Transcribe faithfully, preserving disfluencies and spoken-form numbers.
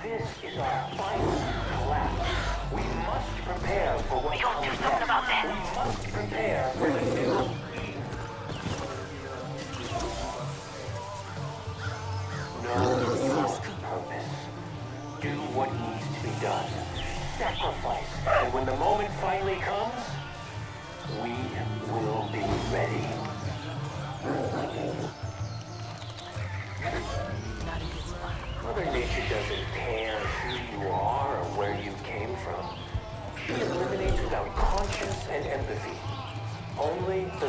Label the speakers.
Speaker 1: This is our final collapse. We must prepare for what
Speaker 2: We gotta do
Speaker 1: comes
Speaker 2: something
Speaker 1: next.
Speaker 2: about that.
Speaker 1: We must prepare for the new. Know your purpose. Do what needs to be done. Sacrifice. And when the moment finally comes, we will be ready. Mother Nature doesn't care who you are or where you came from. She eliminates without conscience and empathy. Only the